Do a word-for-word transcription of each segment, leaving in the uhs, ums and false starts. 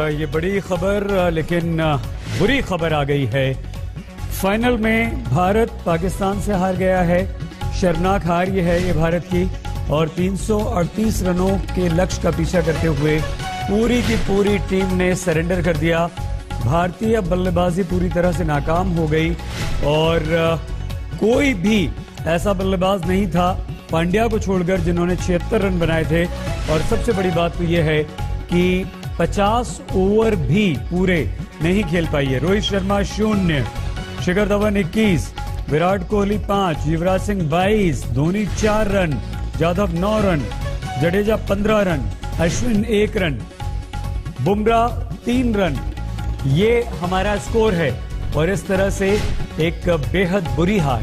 ये बड़ी खबर लेकिन बुरी खबर आ गई है। फाइनल में भारत पाकिस्तान से हार गया है। शर्मनाक हार ये है ये भारत की, और तीन सौ अड़तीस रनों के लक्ष्य का पीछा करते हुए पूरी की पूरी टीम ने सरेंडर कर दिया। भारतीय बल्लेबाजी पूरी तरह से नाकाम हो गई और कोई भी ऐसा बल्लेबाज नहीं था पांड्या को छोड़कर जिन्होंने छिहत्तर रन बनाए थे। और सबसे बड़ी बात तो यह है कि पचास ओवर भी पूरे नहीं खेल पाई है। रोहित शर्मा शून्य, शिखर धवन इक्कीस, विराट कोहली पांच, युवराज सिंह बाईस, धोनी चार रन, यादव नौ रन, जडेजा पंद्रह रन, अश्विन एक रन, बुमराह तीन रन। ये हमारा स्कोर है और इस तरह से एक बेहद बुरी हार।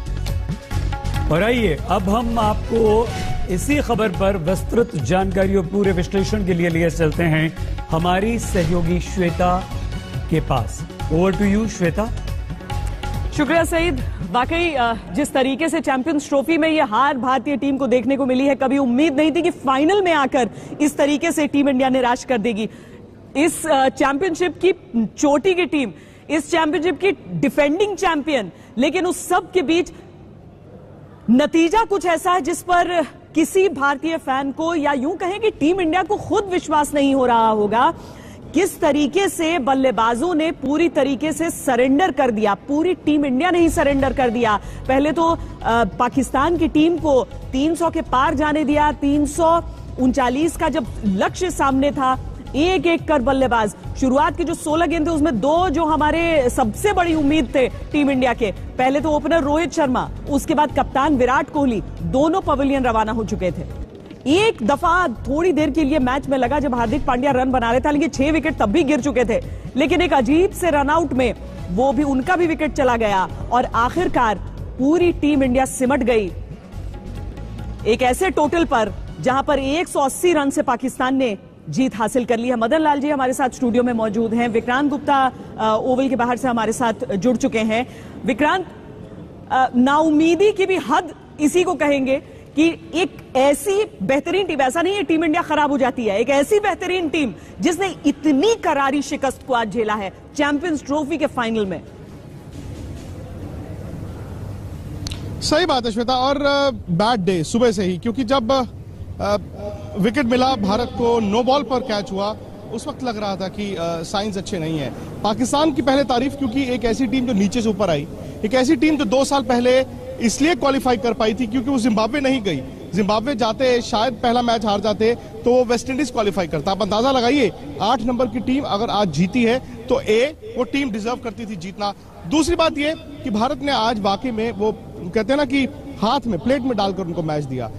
और आइए अब हम आपको इसी खबर पर विस्तृत जानकारी और पूरे विश्लेषण के लिए लिए चलते हैं हमारी सहयोगी श्वेता के पास। Over to you Shweta. शुक्रिया सईद। वाकई जिस तरीके से चैंपियंस ट्रॉफी में यह हार भारतीय टीम को देखने को मिली है, कभी उम्मीद नहीं थी कि फाइनल में आकर इस तरीके से टीम इंडिया निराश कर देगी। इस चैंपियनशिप की चोटी की टीम, इस चैंपियनशिप की डिफेंडिंग चैंपियन, लेकिन उस सब के बीच नतीजा कुछ ऐसा है जिस पर किसी भारतीय फैन को, या यूं कहें कि टीम इंडिया को खुद विश्वास नहीं हो रहा होगा किस तरीके से बल्लेबाजों ने पूरी तरीके से सरेंडर कर दिया। पूरी टीम इंडिया ने ही सरेंडर कर दिया। पहले तो आ, पाकिस्तान की टीम को तीन सौ के पार जाने दिया। तीन सौ उनचालीस का जब लक्ष्य सामने था, एक एक कर बल्लेबाज, शुरुआत के जो सोलह गेंद थे उसमें दो जो हमारे सबसे बड़ी उम्मीद थे टीम इंडिया के, पहले तो ओपनर रोहित शर्मा, उसके बाद कप्तान विराट कोहली, दोनों पवेलियन रवाना हो चुके थे। एक दफा थोड़ी देर के लिए मैच में लगा जब हार्दिक पांड्या रन बना रहे थे, लेकिन छह विकेट तब भी गिर चुके थे। लेकिन एक अजीब से रनआउट में वो भी उनका भी विकेट चला गया और आखिरकार पूरी टीम इंडिया सिमट गई एक ऐसे टोटल पर जहां पर एक सौ अस्सी रन से पाकिस्तान ने जीत हासिल कर ली है। मदन लाल जी हमारे साथ स्टूडियो में मौजूद हैं। विक्रांत गुप्ता ओवल के बाहर से हमारे साथ जुड़ चुके हैं। विक्रांत, नाउमीदी की भी हद इसी को कहेंगे कि एक ऐसी बेहतरीन टीम, ऐसा नहीं है टीम इंडिया खराब हो जाती है, एक ऐसी बेहतरीन टीम जिसने इतनी करारी शिकस्त को आज झेला है चैंपियंस ट्रॉफी के फाइनल में। सही बात है श्वेता, और बैड डे सुबह से ही, क्योंकि जब आ, विकेट मिला भारत को, नो बॉल पर कैच हुआ, उस वक्त लग रहा था कि साइंस अच्छे नहीं है। पाकिस्तान की पहले तारीफ, क्योंकि एक ऐसी टीम जो नीचे से ऊपर आई, एक ऐसी टीम जो दो साल पहले इसलिए क्वालिफाई कर पाई थी क्योंकि वो जिम्बाब्वे नहीं गई। जिम्बाब्वे जाते शायद पहला मैच हार जाते तो वो वेस्ट इंडीज क्वालिफाई करता। आप अंदाजा लगाइए, आठ नंबर की टीम अगर आज जीती है तो ए वो टीम डिजर्व करती थी जीतना। दूसरी बात ये कि भारत ने आज वाकई में वो कहते हैं ना कि हाथ में प्लेट में डालकर उनको मैच दिया।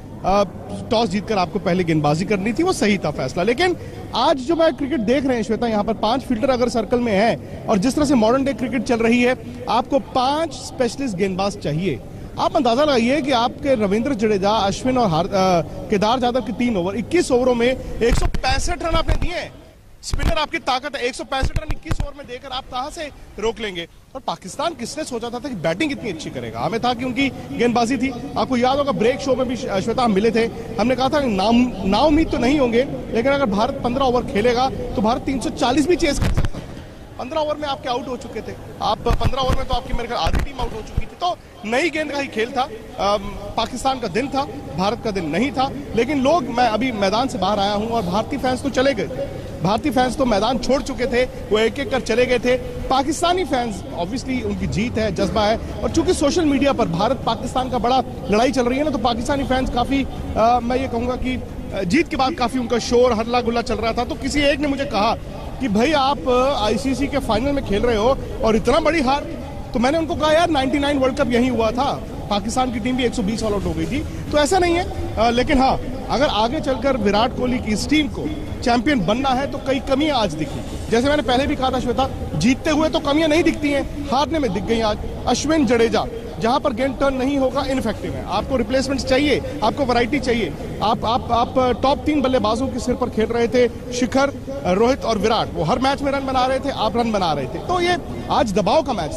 टॉस जीतकर आपको पहले गेंदबाजी करनी थी, वो सही था फैसला। लेकिन आज जो मैं क्रिकेट देख रहे हैं श्वेता, यहाँ पर पांच फील्डर अगर सर्कल में है और जिस तरह से मॉडर्न डे क्रिकेट चल रही है, आपको पांच स्पेशलिस्ट गेंदबाज चाहिए। आप अंदाजा लगाइए कि आपके रविंद्र जडेजा, अश्विन और हार, आ, केदार यादव की तीन ओवर इक्कीस ओवरों में एक सौ पैंसठ रन आपने दिए। स्पिनर आपकी ताकत है, एक सौ पैंसठ रन इक्कीस ओवर में देकर आप कहां से रोक लेंगे। और पाकिस्तान किसने सोचा था, था कि बैटिंग इतनी अच्छी करेगा। हमें था कि उनकी गेंदबाजी थी। आपको याद होगा ब्रेक शो में भी श्वेता हम मिले थे, हमने कहा था नाउम्मीद तो नहीं होंगे, लेकिन अगर भारत पंद्रह ओवर खेलेगा तो भारत तीन सौ चालीस भी चेस कर सकता है। पंद्रह ओवर में आपके आउट हो चुके थे, आप पंद्रह ओवर में तो आपकी मेरे ख्याल आधी टीम आउट हो चुकी थी। तो नई गेंद का ही खेल था। आ, पाकिस्तान का दिन था, भारत का दिन नहीं था। लेकिन लोग, मैं अभी मैदान से बाहर आया हूं और भारतीय फैंस तो चले गए, भारतीय फैंस तो मैदान छोड़ चुके थे, वो एक एक कर चले गए थे। पाकिस्तानी फैंस ऑब्वियसली उनकी जीत है, जज्बा है, और चूंकि सोशल मीडिया पर भारत पाकिस्तान का बड़ा लड़ाई चल रही है ना, तो पाकिस्तानी फैंस काफी आ, मैं ये कहूंगा कि जीत के बाद काफी उनका शोर हल्ला गुल्ला चल रहा था। तो किसी एक ने मुझे कहा कि भाई आप आईसीसी के फाइनल में खेल रहे हो और इतना बड़ी हार। तो मैंने उनको कहा यार निन्यानवे वर्ल्ड कप यही हुआ था, पाकिस्तान की टीम भी एक सौ बीस ऑल आउट हो गई थी, तो ऐसा नहीं है। आ, लेकिन हाँ, अगर आगे चलकर विराट कोहली की इस टीम को चैंपियन बनना है तो कई कमियां आज दिखी। जैसे मैंने पहले भी कहा था श्वेता, जीतते हुए तो कमियां नहीं दिखती हैं, हारने में दिख गई आज। अश्विन, जडेजा, जहां पर गेंद टर्न नहीं होगा इनफेक्टिव है। आपको रिप्लेसमेंट्स चाहिए, आपको वैरायटी चाहिए। आप आप आप टॉप तीन बल्लेबाजों के सिर पर खेल रहे थे, शिखर, रोहित और विराट, वो हर मैच में रन बना रहे थे, आप रन बना रहे थे। तो ये आज दबाव का मैच था।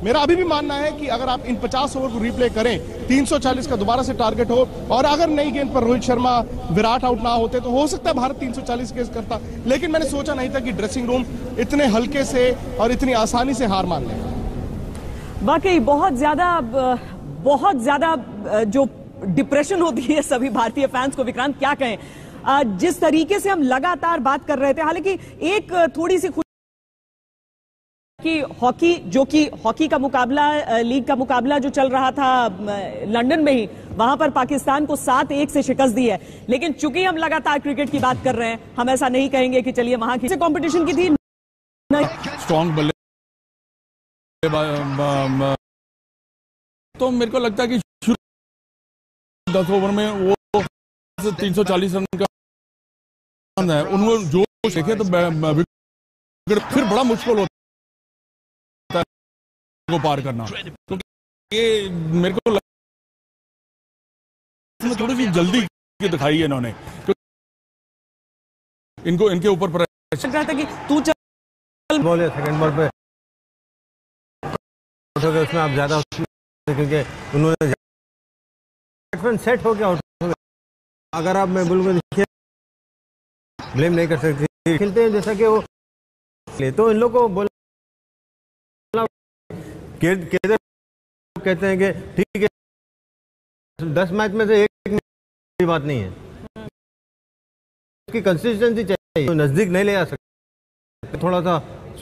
मेरा अभी भी मानना है कि अगर आप इन पचास ओवर को रिप्ले करें, तीन सौ चालीस का दोबारा से टारगेट हो और अगर नई गेंद पर रोहित शर्मा, विराट आउट ना होते तो हो सकता है भारत तीन सौ चालीस केस करता, लेकिन मैंने सोचा नहीं था कि ड्रेसिंग रूम इतने हल्के से और इतनी आसानी से हार मान ले। वाकई बहुत ज्यादा बहुत ज्यादा जो डिप्रेशन होती है सभी भारतीय फैंस को, विक्रांत क्या कहें, जिस तरीके से हम लगातार बात कर रहे थे, हालांकि एक थोड़ी सी कि हॉकी जो कि हॉकी का मुकाबला, लीग का मुकाबला जो चल रहा था लंदन में ही, वहां पर पाकिस्तान को सात एक से शिकस्त दी है, लेकिन चूंकि हम लगातार क्रिकेट की बात कर रहे हैं, हम ऐसा नहीं कहेंगे कि चलिए वहां की कंपटीशन की थी स्ट्रॉन्ग बल्ले, तो मेरे को लगता है कि दस ओवर में वो तीन सौ चालीस रन का है, उन्होंने जो देखे तो फिर बड़ा मुश्किल होता है को पार करना, तो ये मेरे को लगता थोड़ी सी जल्दी दिखाई है इन्होंने, इनको इनके ऊपर प्रेशर रहा था कि तू चल बोले सेकंड बॉल पे उसमें आप ज्यादा, क्योंकि उन्होंने सेट हो गया आउट। अगर आप मैं बोलूँगा देखिए ब्लेम नहीं कर सकते, खेलते हैं जैसा कि वो ले, तो इन लोग को बोला कहते हैं कि ठीक है दस मैच में से एक बात नहीं है, उसकी कंसिस्टेंसी चाहिए, तो नजदीक नहीं ले आ सकते, थोड़ा सा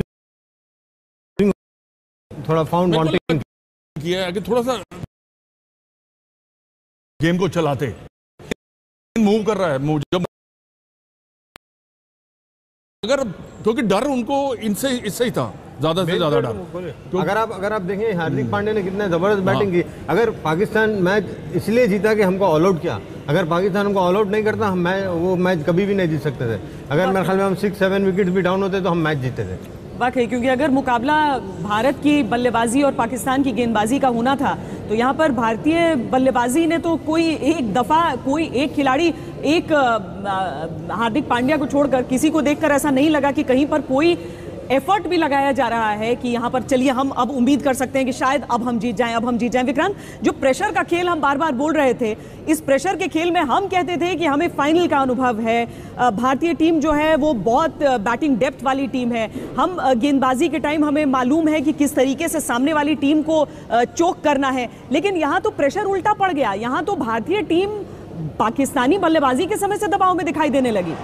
थोड़ा फाउंड वांटिंग किया है कि थोड़ा सा गेम को चलाते, मूव कर रहा है मूव जब, अगर क्योंकि डर उनको इनसे इससे ही था, ज्यादा से ज्यादा डर। अगर आप अगर आप देखें हार्दिक पांड्या ने कितना जबरदस्त बैटिंग की, अगर पाकिस्तान मैच इसलिए जीता कि हमको ऑल आउट किया, अगर पाकिस्तान हमको ऑल आउट नहीं करता हम मैच वो मैच कभी भी नहीं जीत सकते थे, अगर मेरे ख्याल में हम सिक्स सेवन विकेट भी डाउन होते तो हम मैच जीते थे। वाकई, क्योंकि अगर मुकाबला भारत की बल्लेबाजी और पाकिस्तान की गेंदबाजी का होना था, तो यहाँ पर भारतीय बल्लेबाजी ने तो कोई एक दफा कोई एक खिलाड़ी, एक हार्दिक पांड्या को छोड़कर किसी को देखकर ऐसा नहीं लगा कि कहीं पर कोई एफर्ट भी लगाया जा रहा है कि यहाँ पर चलिए हम अब उम्मीद कर सकते हैं कि शायद अब हम जीत जाएं, अब हम जीत जाएं। विक्रांत, जो प्रेशर का खेल हम बार बार बोल रहे थे, इस प्रेशर के खेल में हम कहते थे कि हमें फाइनल का अनुभव है, भारतीय टीम जो है वो बहुत बैटिंग डेप्थ वाली टीम है, हम गेंदबाजी के टाइम हमें मालूम है कि किस तरीके से सामने वाली टीम को चोक करना है, लेकिन यहाँ तो प्रेशर उल्टा पड़ गया, यहाँ तो भारतीय टीम पाकिस्तानी बल्लेबाजी के समय से दबाव में दिखाई देने लगी।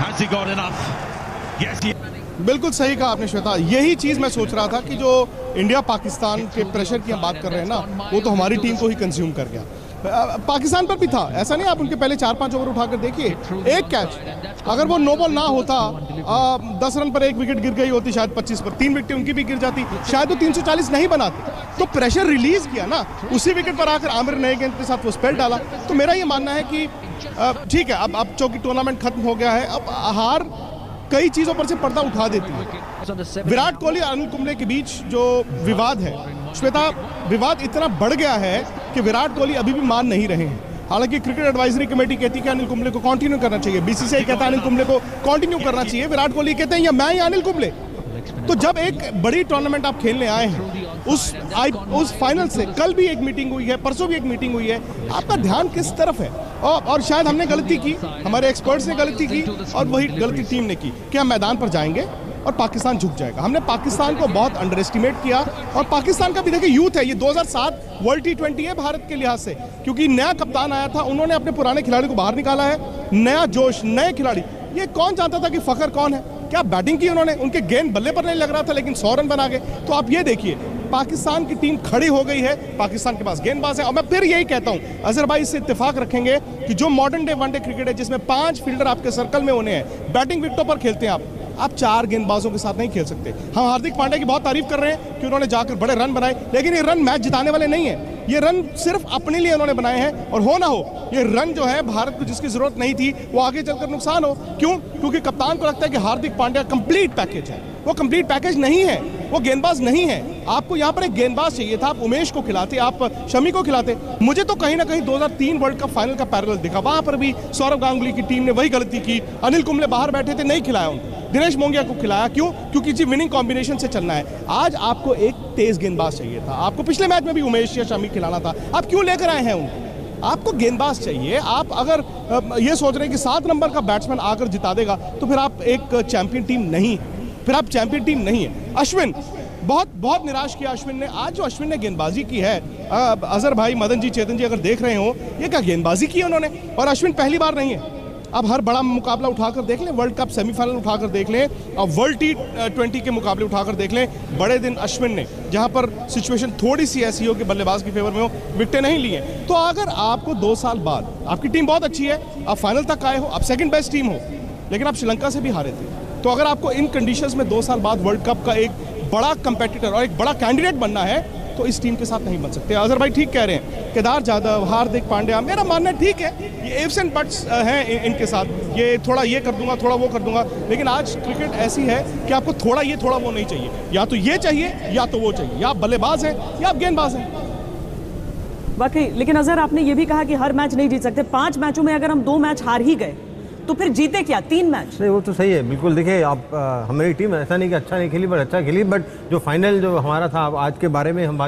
बिल्कुल सही कहा आपने श्वेता, यही चीज मैं सोच रहा था कि जो इंडिया पाकिस्तान के प्रेशर की हम बात कर रहे हैं ना, वो तो हमारी टीम को ही कंज्यूम कर गया। पाकिस्तान पर भी था, ऐसा नहीं, आप उनके पहले चार पांच ओवर उठाकर देखिए, एक कैच अगर वो नो बॉल ना होता, आ, दस रन पर एक विकेट गिर गई होती, शायद पच्चीस पर तीन विकेट उनकी भी गिर जाती, शायद वो तीन सौ चालीस नहीं बनाते, तो प्रेशर रिलीज किया ना, उसी विकेट पर आकर आमिर नए गेंद के साथ वो स्पेल डाला। तो मेरा ये मानना है कि ठीक है, अब अब चूंकि टूर्नामेंट खत्म हो गया है, अब हार कई चीजों पर से पर्दा उठा देती है। विराट कोहली और अनिल कुंबले के बीच जो विवाद है श्वेता, विवाद इतना बढ़ गया है कि विराट कोहली अभी भी मान नहीं रहे हैं। हालांकि क्रिकेट एडवाइजरी कमेटी कहती है कि अनिल कुंबले को कंटिन्यू करना चाहिए, बीसीसीआई कहता है अनिल कुंबले को कंटिन्यू करना चाहिए, विराट कोहली कहते हैं या मैं या अनिल कुंबले। तो जब एक बड़ी टूर्नामेंट आप खेलने आए हैं, उस आई, उस फाइनल से कल भी एक मीटिंग हुई है, परसों भी एक मीटिंग हुई है, आपका ध्यान किस तरफ है? और, और शायद हमने गलती की, हमारे एक्सपर्ट्स ने गलती की और वही गलती टीम ने की कि हम मैदान पर जाएंगे और पाकिस्तान झुक जाएगा। हमने पाकिस्तान को बहुत अंडर एस्टिमेट किया, और पाकिस्तान का भी देखिए यूथ है, ये दो हज़ार सात वर्ल्ड टी ट्वेंटी है भारत के लिहाज से, क्योंकि नया कप्तान आया था, उन्होंने अपने पुराने खिलाड़ी को बाहर निकाला है, नया जोश, नए खिलाड़ी। ये कौन जानता था कि फखर कौन है, क्या बैटिंग की उन्होंने, उनके गेंद बल्ले पर नहीं लग रहा था लेकिन सौ रन बना गए। तो आप ये देखिए, पाकिस्तान की टीम खड़ी हो गई है, पाकिस्तान के पास गेंदबाज है। और मैं फिर यही कहता हूं, अजहर भाई इससे इत्तेफाक रखेंगे कि जो मॉडर्न डे वनडे क्रिकेट है, जिसमें पांच फील्डर आपके सर्कल में होने हैं, बैटिंग विकेटों पर खेलते हैं आप आप चार गेंदबाजों के साथ नहीं खेल सकते। हम हार्दिक पांड्या की बहुत तारीफ कर रहे हैं कि उन्होंने जाकर बड़े रन बनाए, लेकिन ये रन मैच जिताने वाले नहीं है, ये रन सिर्फ अपने लिए उन्होंने बनाए हैं। और हो ना हो, ये रन जो है भारत को जिसकी जरूरत नहीं थी, वो आगे चलकर नुकसान हो। क्यों? क्योंकि कप्तान को लगता है कि हार्दिक पांड्या कंप्लीट पैकेज है, वो कंप्लीट पैकेज नहीं है। वो गेंदबाज नहीं है। आपको यहाँ पर एक गेंदबाज चाहिए था, आप उमेश को खिलाते, आप शमी को खिलाते। मुझे तो कहीं ना कहीं दो हज़ार तीन वर्ल्ड कप फाइनल का पैरेलल दिखा, वहां पर भी सौरव गांगुली की टीम ने वही गलती की। अनिल कुंबले बाहर बैठे थे, नहीं खिलाया उनको, दिनेश मोंगिया को खिलाया। क्यों? क्योंकि जी विनिंग कॉम्बिनेशन से चलना है। आज आपको एक तेज गेंदबाज चाहिए था, आपको पिछले मैच में भी उमेश या शमी खिलाना था, आप क्यों लेकर आए हैं उनको? आपको गेंदबाज चाहिए। आप अगर ये सोच रहे हैं कि सात नंबर का बैट्समैन आकर जिता देगा, तो फिर आप एक चैंपियन टीम नहीं, फिर आप चैंपियन टीम नहीं है। अश्विन बहुत बहुत निराश किया अश्विन ने। आज जो अश्विन ने गेंदबाजी की है, अजहर भाई, मदन जी, चेतन जी अगर देख रहे हो, ये क्या गेंदबाजी की है उन्होंने। और अश्विन पहली बार नहीं है, अब हर बड़ा मुकाबला उठाकर देख लें, वर्ल्ड कप सेमीफाइनल उठाकर देख लें, और वर्ल्ड टी ट्वेंटी के मुकाबले उठाकर देख लें, बड़े दिन अश्विन ने, जहां पर सिचुएशन थोड़ी सी ऐसी हो कि बल्लेबाज की फेवर में हो, विकेटें नहीं लिए। तो अगर आपको दो साल बाद, आपकी टीम बहुत अच्छी है, आप फाइनल तक आए हो, आप सेकंड बेस्ट टीम हो, लेकिन आप श्रीलंका से भी हारे थे। तो अगर आपको इन कंडीशंस में दो साल बाद वर्ल्ड कप का एक बड़ा कंपेटिटर और एक बड़ा कैंडिडेट बनना है, तो इस टीम के साथ नहीं बन सकते। अजहर भाई ठीक कह रहे हैं, केदार जाधव, हार्दिक पांड्या, मेरा मानना ठीक है, ये एफ्स एंड बट्स हैं इन, इनके साथ, ये थोड़ा ये कर दूंगा, थोड़ा वो कर दूंगा। लेकिन आज क्रिकेट ऐसी है कि आपको थोड़ा ये थोड़ा वो नहीं चाहिए, या तो ये चाहिए या तो वो चाहिए, या आप बल्लेबाज हैं या आप गेंदबाज हैं। वाकई, लेकिन अजहर आपने ये भी कहा कि हर मैच नहीं जीत सकते। पांच मैचों में अगर हम दो मैच हार ही गए तो फिर जीते क्या? तीन मैच। नहीं, वो तो सही है, बिल्कुल। देखिए, आप आ, हमारी टीम ऐसा नहीं कि अच्छा नहीं खेली, बट अच्छा खेली। बट जो फाइनल जो हमारा था, आज के बारे में हम बात